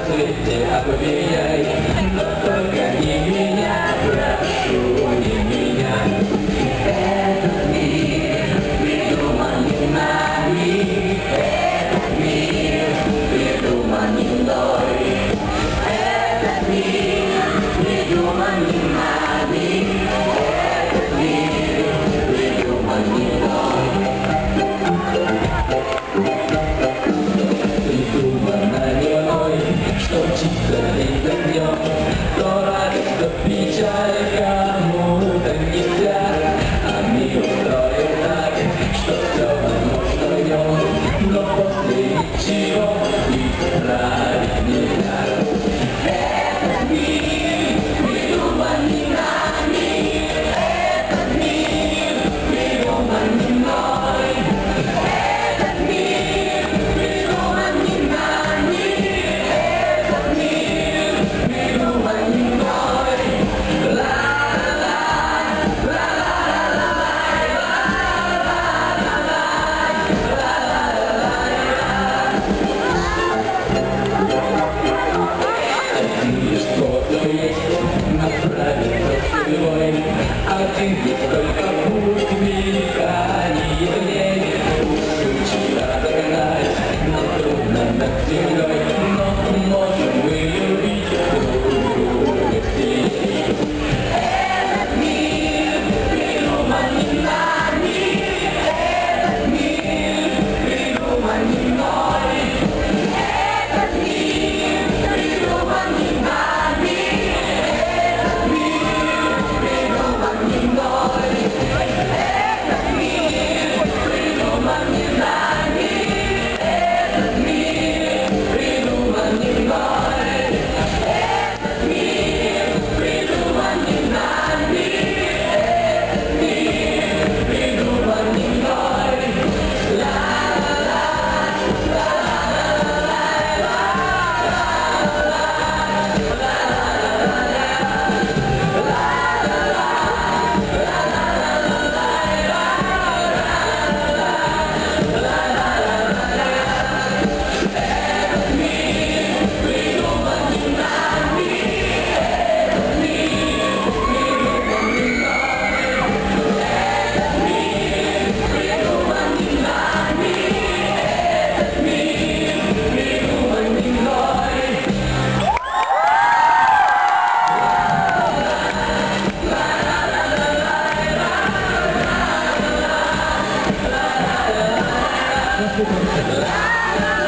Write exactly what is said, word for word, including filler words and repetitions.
ответьте, а поменяй. Но только не меня, прошу, не меня. Этот мир придуман не нами, этот мир придуман не мной. Этот мир придуман не нами, этот мир придуман не мной. Придумано не мной, что чисто день за днем, то радость, то печаль кому-то нельзя, а мир устроен так, что все возможно в нем, но после ничего исправить нельзя. Этот мир придуман не нами, этот мир придуман не мной, этот мир придуман не нами, этот мир придуман не мной. Один ведь только путь мельканий дней, учила догнать, но трудно над землей, но можем мы любить друг друга вместе. Этот мир придуман не нами, этот мир придуман не мной, этот мир придуман не нами, этот мир придуман не мной, этот мир придуман не нами, этот мир придуман не мной, этот мир придуман не нами, этот мир придуман не мной. La la la